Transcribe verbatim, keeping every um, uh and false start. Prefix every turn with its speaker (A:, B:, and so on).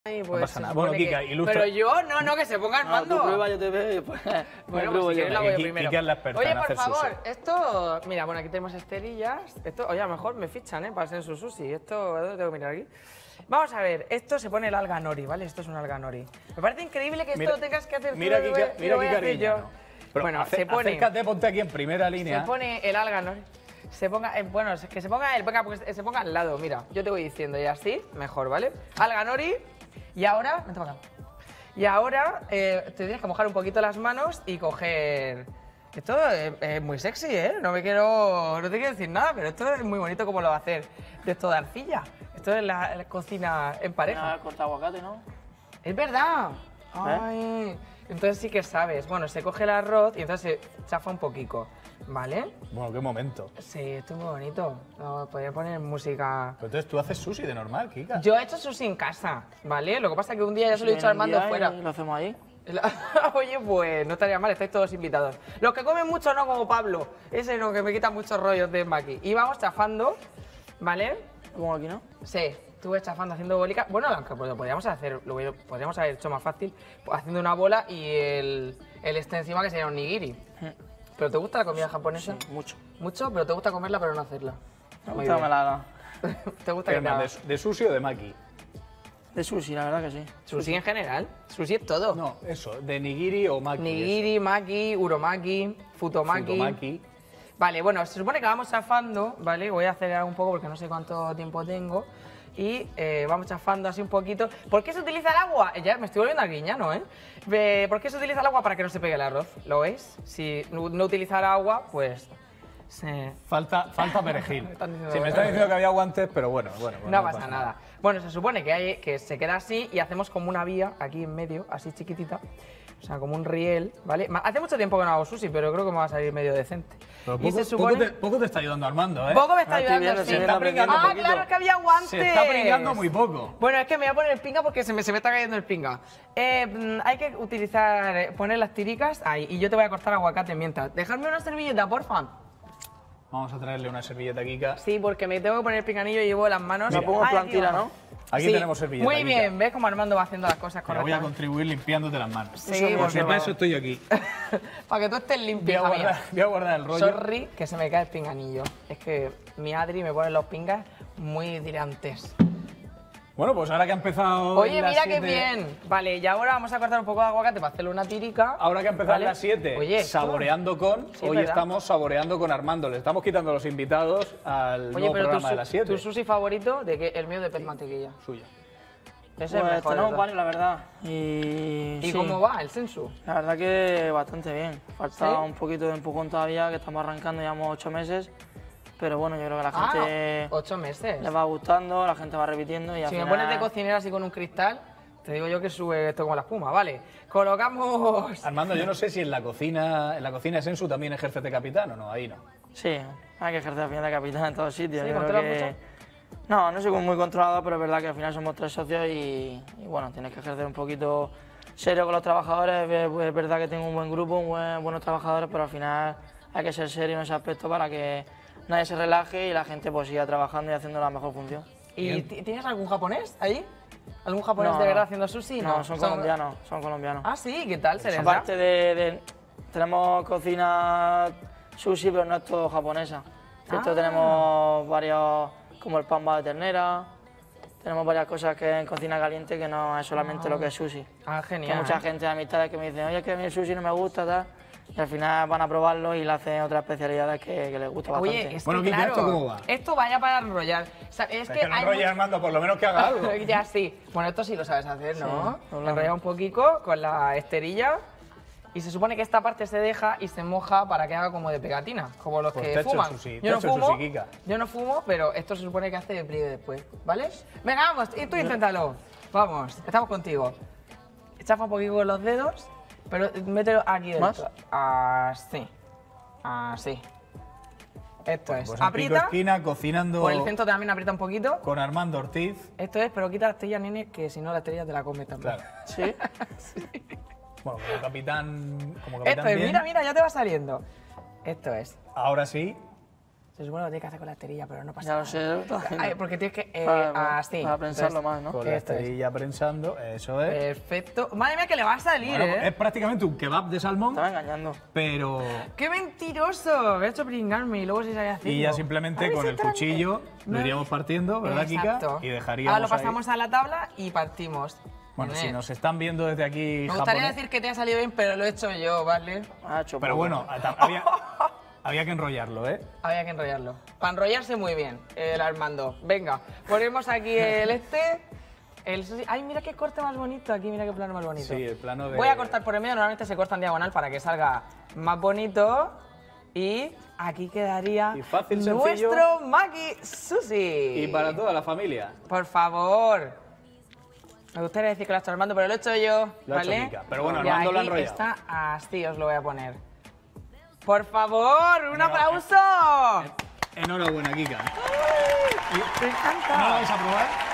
A: Ay, pues
B: no pasa nada. Bueno, Kika, ilustra.
A: Pero yo, no, no, que se ponga Armando.
C: No, tú prueba, yo te veo y después...
A: Bueno, pues si quieres la voy yo
B: Kika
A: primero.
B: es la experta
A: Oye,
B: en
A: por
B: hacer
A: favor,
B: sushi.
A: esto... Mira, bueno, aquí tenemos esterillas. Esto, oye, a lo mejor me fichan, ¿eh? Para hacer su sushi. Esto, ¿dónde tengo que mirar aquí? Vamos a ver, esto se pone el alga nori, ¿vale? Esto es un alga nori. Me parece increíble que esto
B: Mira,
A: lo tengas que hacer
B: mira
A: tú.
B: Kika,
A: y
B: mira
A: lo voy a
B: Kika
A: hacer yo.
B: Arguiñano. Pero
A: Bueno,
B: ace-
A: se pone...
B: acércate, ponte aquí en primera línea.
A: Se pone el alga nori. Se ponga, eh, bueno, que se ponga el, venga, pues, se ponga al lado, mira, yo te voy diciendo, y así, mejor, ¿vale? Alga nori, y ahora, vente para acá. Y ahora eh, te tienes que mojar un poquito las manos y coger... Esto es, es muy sexy, ¿eh? No me quiero... No te quiero decir nada, pero esto es muy bonito como lo va a hacer de esto de arcilla. Esto es la, la cocina en pareja.
C: Ah, corta aguacate, ¿no?
A: ¡Es verdad! Ay, entonces sí que sabes. Bueno, se coge el arroz y entonces se chafa un poquito, ¿vale?
B: Bueno, qué momento.
A: Sí, esto es muy bonito. No, podría poner música...
B: Pero entonces tú haces sushi de normal, Kika.
A: Yo he hecho sushi en casa, ¿vale? Lo que pasa es que un día ya se lo he dicho a
C: Si viene un
A: Armando
C: día
A: fuera.
C: y Lo hacemos ahí.
A: Oye, pues no estaría mal, estáis todos invitados. Los que comen mucho no, como Pablo. Ese no, que me quita muchos rollos de maqui. Y vamos chafando, ¿vale?
C: Como aquí, ¿no?
A: Sí, estuve chafando haciendo bolitas. Bueno, aunque lo podríamos hacer, lo hubiera- podríamos haber hecho más fácil, pues, haciendo una bola y el, el este encima que sería un nigiri. ¿Pero te gusta la comida japonesa?
C: Sí, mucho.
A: Mucho, pero te gusta comerla pero no hacerla.
C: Me
A: Muy
C: gusta que
A: bien.
C: me la haga.
A: ¿Te gusta
B: ¿Qué
A: que te
B: más,
A: haga?
B: de, de sushi o de maki?
C: De sushi, la verdad que sí.
A: Sushi en general. Sushi es todo.
B: No, eso, de nigiri o maki.
A: Nigiri, maki, uromaki, futomaki.
B: Futomaki.
A: Vale, bueno, se supone que vamos chafando, ¿vale? Voy a acelerar un poco porque no sé cuánto tiempo tengo. Y eh, vamos chafando así un poquito. ¿Por qué se utiliza el agua? Eh, Ya me estoy volviendo arguiñano, ¿eh? Ve, ¿Por qué se utiliza el agua? Para que no se pegue el arroz, ¿lo veis? Si no, no utilizar agua, pues... se-
B: Falta, falta perejil.
A: Me están diciendo
B: Sí, me
A: que-
B: están diciendo que había guantes, pero bueno, bueno. bueno,
A: No pasa nada. Bueno, se supone que, hay, que se queda así y hacemos como una vía aquí en medio, así chiquitita. O sea, como un riel, ¿vale? Ma- Hace mucho tiempo que no hago sushi, pero creo que me va a salir medio decente.
B: Pero
A: y
B: poco,
A: se supone...
B: poco, te, poco te está ayudando Armando, ¿eh?
A: Poco me está
C: Ah, estoy
A: ayudando,
C: viendo,
A: sí.
C: estoy
B: Está pringando
A: Ah,
B: un poquito.
A: claro, es que había guantes.
B: Se está pringando muy poco.
A: Bueno, es que me voy a poner el pinga porque se me, se me está cayendo el pinga. Eh, mm, hay que utilizar, eh, poner las tiricas ahí y yo te voy a cortar aguacate mientras. Dejadme una servilleta, porfa.
B: Vamos a traerle una servilleta a Kika.
A: Sí, porque me tengo que poner el pinganillo y llevo las manos.
C: Me pongo
A: Ay,
C: plantilla,
A: aquí va.
C: ¿no?
B: Aquí
A: Sí,
B: tenemos servilleta.
A: Muy
B: Kika.
A: bien, ¿ves cómo Armando va haciendo las cosas
B: Te voy a
A: correctamente?
B: contribuir limpiándote las manos.
A: Sí,
C: Eso
A: porque
B: Porque para eso estoy aquí.
A: para que tú estés
B: Voy
A: limpio,
B: a,
A: hija
B: guardar,
A: mía.
B: voy a guardar el rollo.
A: Sorry, que se me cae el pinganillo. Es que mi Adri me pone los pingas muy tirantes.
B: Bueno, pues ahora que ha empezado.
A: Oye,
B: las
A: mira qué
B: siete-
A: bien. Vale, y ahora vamos a cortar un poco de aguacate para hacerle una tirica.
B: Ahora que ha empezado
A: ¿vale?
B: las siete,
A: Oye, esto-
B: saboreando con.
A: Sí,
B: hoy
A: ¿verdad?
B: estamos saboreando con Armando. Le estamos quitando los invitados al
A: Oye,
B: nuevo
A: pero tu,
B: programa de
A: su-
B: las siete.
A: tu sushi favorito, de que el mío de pez mantequilla.
B: Suyo.
A: Ese es
C: Pues
A: mejor.
C: tenemos
A: ¿verdad?
C: varios, la verdad. Y,
A: ¿Y
C: sí,
A: cómo va el sensu?
C: La verdad que bastante bien. Falta
A: ¿Sí?
C: un poquito de empujón todavía, que estamos arrancando, llevamos ocho meses. Pero bueno, yo creo que la
A: Ah,
C: gente
A: ocho meses.
C: les va gustando, la gente va repitiendo y al
A: Si me
C: final...
A: pones de cocinera así con un cristal, te digo yo que sube esto como la espuma, ¿vale? Colocamos...
B: Armando, yo no sé si en la cocina, en la cocina de Sensu también ejerces de capitán o no, ahí no.
C: Sí, hay que ejercer al final de capitán en todos sitios.
A: ¿Sí?
C: Yo creo
A: ¿Controlas
C: que... No, no soy muy controlado, pero es verdad que al final somos tres socios y, y bueno, tienes que ejercer un poquito serio con los trabajadores. Es, es verdad que tengo un buen grupo, un buen- buenos trabajadores, pero al final hay que ser serio en ese aspecto para que nadie se relaje y la gente pues siga trabajando y haciendo la mejor función.
A: ¿Y ti- tienes algún japonés ahí? ¿Algún japonés
C: No,
A: de verdad
C: no.
A: haciendo sushi?
C: No, son colombianos, son colombianos.
A: Ah, sí, ¿qué tal? ¿Se les da?
C: Aparte de, de- tenemos cocina sushi, pero no es todo japonesa. Esto
A: Ah.
C: tenemos varios, como el pamba de ternera, tenemos varias cosas que en cocina caliente que no es solamente lo que es sushi.
A: Ah,
C: Que
A: genial.
C: hay mucha gente de amistades que me dicen, oye, es que a mí el sushi no me gusta, tal. Y al final van a probarlo y le hacen otras especialidades que, que les gusta bastante.
A: Oye, es
B: Bueno,
A: que
B: Kika,
A: claro,
B: ¿esto cómo va?
A: esto vaya para enrollar. O sea, es
B: Es
A: que,
B: que no
A: hay
B: enrolle
A: mucho-
B: Armando, por lo menos que haga algo.
A: Ya sí. Bueno, esto sí lo sabes hacer, ¿no?
C: Sí,
A: Enrollar un poquito con la esterilla y se supone que esta parte se deja y se moja para que haga como de pegatina, como los
B: Pues
A: que
B: te ha hecho el
A: fuman.
B: sushi, te
A: yo
B: ha
A: no
B: hecho el
A: fumo,
B: sushi, Kika.
A: yo no fumo, pero esto se supone que hace de pliegue después, ¿vale? Venga, vamos, y tú inténtalo. Vamos, estamos contigo. Chafa un poquito con los dedos, pero mételo aquí dentro.
C: ¿Más?
A: Así. Así. Esto es.
B: Pues en Pico
A: Aprieta.
B: Esquina, cocinando
A: Por el centro también aprieta un poquito.
B: con Armando Ortiz.
A: Esto es, pero quita la estrella, nene, que si no la estrella te la come también.
B: Claro.
C: ¿Sí?
B: Bueno, como capitán, como capitán
A: Esto es,
B: bien.
A: mira, mira, ya te va saliendo. Esto es.
B: Ahora sí.
A: Se supone que lo tienes que hacer con la esterilla, pero no pasa
C: Ya lo
A: nada.
C: sé, lo estás haciendo.
A: Ay, porque tienes que... Eh,
C: Para- para-
A: así.
C: para pensarlo
A: Entonces,
C: más, ¿no?
B: Con la
A: Esto es.
B: esterilla prensando, eso es.
A: Perfecto. Madre mía, que le va a salir,
B: Bueno,
A: ¿eh?
B: es prácticamente un kebab de salmón,
C: Estaba engañando.
B: pero...
A: ¡Qué mentiroso! Me ha hecho pringarme y luego sí sabía hacerlo.
B: Y ya simplemente
A: Ay,
B: con
A: sí,
B: el
A: tranqui.
B: cuchillo lo
A: No.
B: iríamos partiendo, ¿verdad,
A: Exacto.
B: Kika? Y dejaríamos
A: Ahora lo
B: ahí-
A: pasamos a la tabla y partimos.
B: Bueno,
A: Nene.
B: si nos están viendo desde aquí
A: Me gustaría
B: japonés-
A: decir que te ha salido bien, pero lo he hecho yo, ¿vale?
C: Ha hecho
B: Pero
C: poco.
B: bueno, ta- había, había que enrollarlo, ¿eh?
A: Había que enrollarlo. Para enrollarse muy bien, el Armando. Venga, ponemos aquí el este. El sushi. Ay, mira qué corte más bonito aquí, mira qué plano más bonito.
B: Sí, el plano de...
A: Voy a cortar por el medio, normalmente se corta en diagonal para que salga más bonito. Y aquí quedaría
B: Y fácil, sencillo.
A: nuestro Maki Sushi.
B: Y para toda la familia.
A: Por favor. Me gustaría decir que lo ha hecho Armando, pero lo he hecho yo,
B: Lo ha hecho
A: ¿vale?
B: Kika. Pero bueno,
A: Y
B: Armando lo ha
A: aquí
B: enrollado.
A: está así, os lo voy a poner. Por favor, un aplauso.
B: Enhorabuena, Kika.
A: Me encanta.
B: ¿No lo vais a probar?